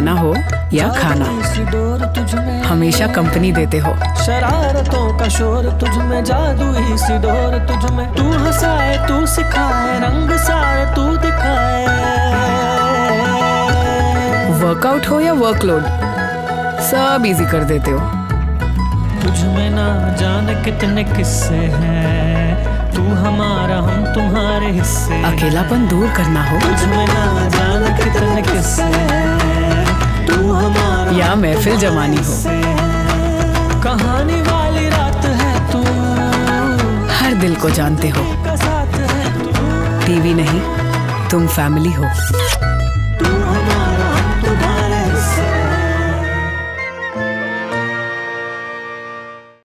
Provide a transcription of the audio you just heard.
जाना हो या खाना, हमेशा कंपनी देते हो। शरारतों का शोर तुझ में, जादू ही सी डोर तुझ में, तू हंसाए तू सिखाए, रंग सारे तू दिखाए। वर्कआउट हो या वर्कलोड, सब इजी कर देते हो। तुझ में ना जाने कितने किस्से हैं, तू हमारा हम तुम्हारे हिस्से। अकेलापन दूर करना हो, तुझ में ना जाने कितने किस्से हैं, तू हमारा या महफिल जमानी हो, कहानी वाली रात है तू, हर दिल को जानते हो। का साथ है तू। टीवी नहीं, तुम फैमिली हो।